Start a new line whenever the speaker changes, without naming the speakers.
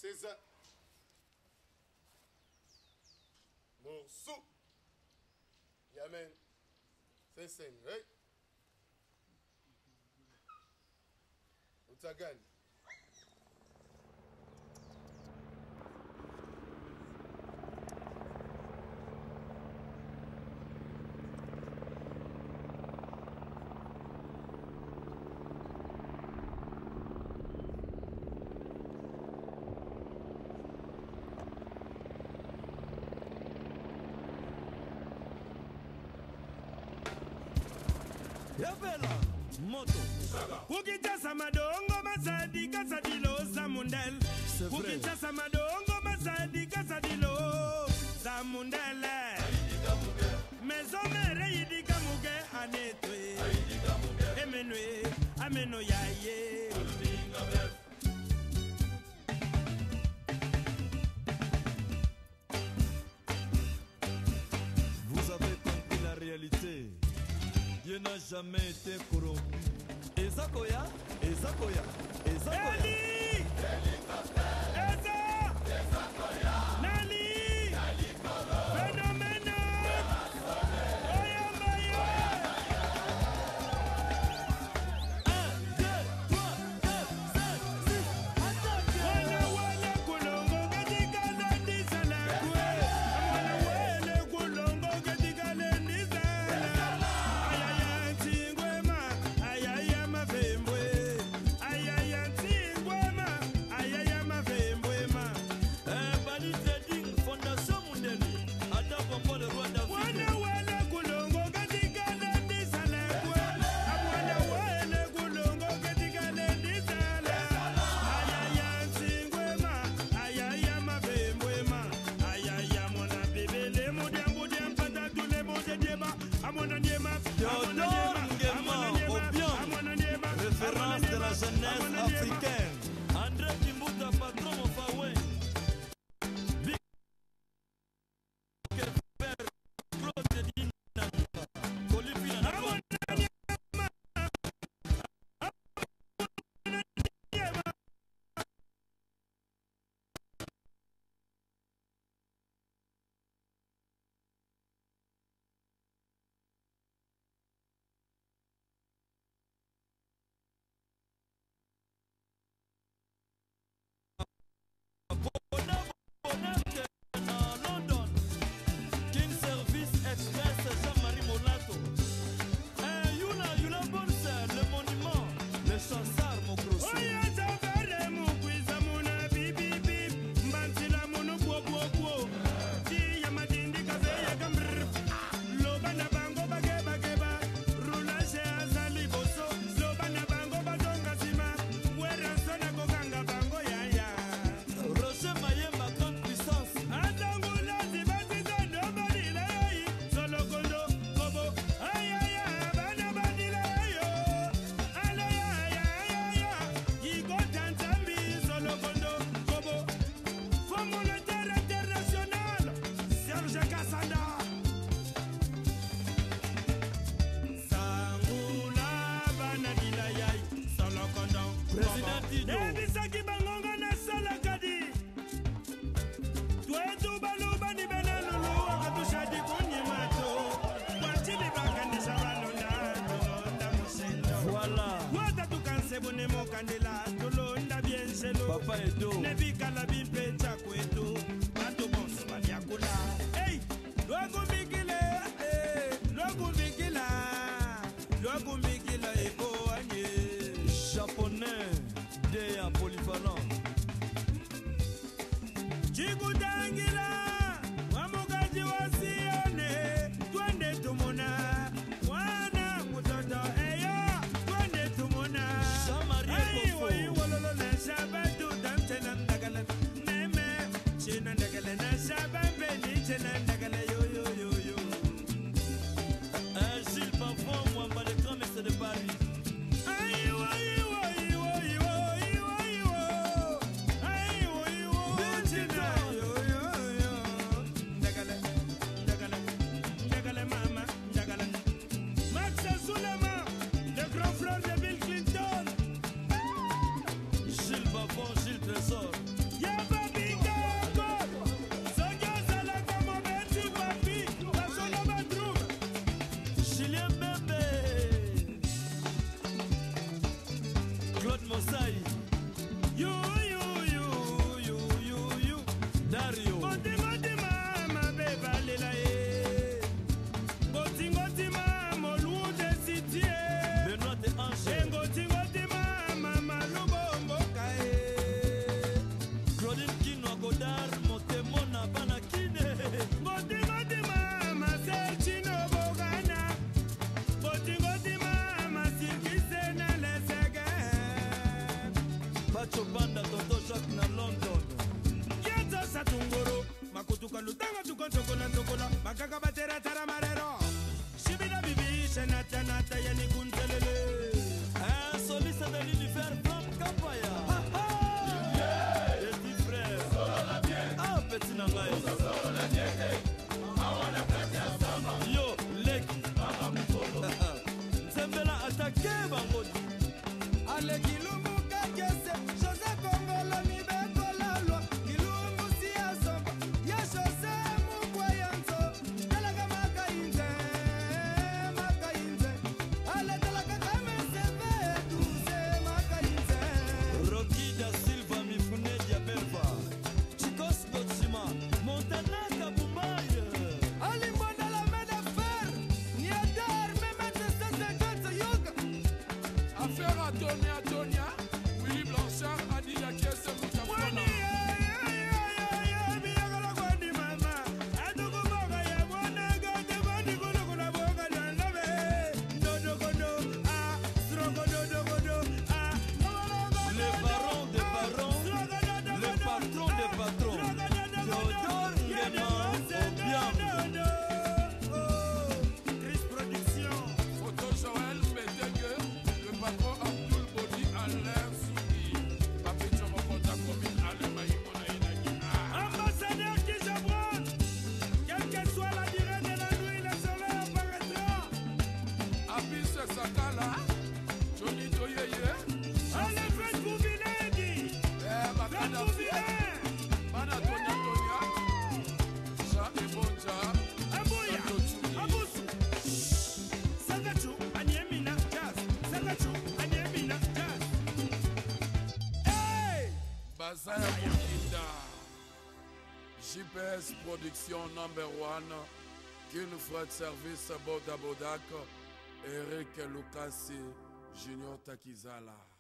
César. Morceau. Yamen. C'est scène, oui. Outagan.
Yavela moto Kukita samadongo masadi kasadilo samundel Kukita samadongo masadi kasadilo samundel Maison mere yidika muge anetwe Emenwe ameno yaye
Vous avez compris la réalité. Dieu n'a jamais été corrompu. Ezakoya, Ezakoya, Ezakoya.
Eli! Eza! Nali! Phénomène! Oyamaye!
1, 2, 3, 4, 5, 6, attaque!
Wale wale kulongo katika lendi sana kwe. Wale wale kulongo katika lendi sana. Ayaya tingwema, ayaya mavembwe. Ayaya tingwema, ayaya mavembwe ma.
Bali Trading, Fondation Mundeli, Ada Bombo le roi
Wale
d'Afrique.
wale kulongo katika lendi sana kwe. Wale wale kulongo katika lendi sana. Ayaya tingwema, ayaya mavembwe ma. Ayaya mona bebele mudiambu diampata tule moje diema. Amona diema,
Théodore Nguema, Obiang, référence de la jeunesse africaine. André Kimbuta, patron of Fawen. Claude Dina, Colibina, Bonaparte à London. King Service Express Jean-Marie Molato. Yula Bonse, le monument, le chansard Mokroso.
Oya zavare mukwiza muna bibi bib. Mbantila munu kwo kwo kwo. Ti ya madindi kaveya kambrr. Loba na bango bage bage ba. Rula she azali boso. Loba na bango bazonga sima. Wera sona kokanga bango ya ya.
Roger Mayemba, grande puissance.
Atangula zibati za nobody lay. Solo kondo kobo. Ay ay ay bana badila yo. Ala ya ya ya ya. Yigo tantambi solo kondo kobo. Fonds monétaire international. Serge Kassanda. Sangula bana dila yai. Solo kondo
Président Tidjo.
Ebisaki bangongo na sala kadi. Twetu baluba ni benalulu wakatushadi kunyi mato. Wachili bakanisha balonda tulonda musendo.
Voilà,
Wata tukanse bune mokandela tulonda bienshelo.
Papa Edo.
Nebikala bimpecha kwetu. Batu bonso baliakula. Hey, lwakumbikile, lwakumbikila. Lwakumbikila eko anye.
Japonais, Dea Polyvalent.
Chikutangila wamukaji wasione twende tumona wana mutoto eyo twende tumona
Jean-Marie Ekofo.
iwololo na shabatu tamchena ndagala neme chena ndagala na shabambe chena ndagala yo yo yo yo
Gilles Pavon, Mwamba le grand maître de Claude Mosai.
You.
Dario.
Ngoti mama beba lela e. Ngoti mama lude sitie.
Benoît de Ange.
Ngoti mama malubombo kae.
Claudine Kino Godard Motemona Banakine.
Ngoti mama selchino bogana. Ngoti mama sikisena lesege.
Bacho Banda Toto Jacques na London.
Satungoro, makutuka lutanga tukontokola ntokola, makaka batera tara marero. Shibida bibi, nata yani kuntelele.
Un soliste de l'univers from Kapaya. Petit frère. Ah, petit nangai. Yo, Leki. Nzembela attaqué bangodi.
Aleki lumbu kakese, José Kongolo mi bekola lwa. Ilumbu siya somba, ya José mukwayanzo. Talaga makainze. Ale talaga kame seve, tuze makainze.
Rocky da Silva Mifune Diaberba. Chicos Gotsima. Montana Kabumbaye.
Ali mbonda la main d'affaires, ni adar, même à 50 yoga.
Affaire à Tonia, Willy Blanchard a dit la caisse Moutafona.
Le baron des barons. Le patron des patrons. Théodore Nguema Obiang.
Chris Production.
Photo Joël Bédégue, le patron Abdul Bodi Alain Soudi. Papi Chomokota commune Alain Maïmona Inagina.
Ambassadeur qui j'aborde, quelle que soit la durée de la nuit, le soleil apparaîtra.
Abis Sakala, Johnny Toyeye.
Allez, faites pour Viledi. Faites
Bakana
pour Viledi.
Bana Tonia. Jean Ebonja.
Abouya, Aboussou. Sagachou, Anyemina, Jazz. Sagachou, Anyemina, Jazz. Hey!
Bazaya Mokinda. JPS Production No.1. Kin Fred Service Boda Bodak. Eric Lucasi Junior Takizala.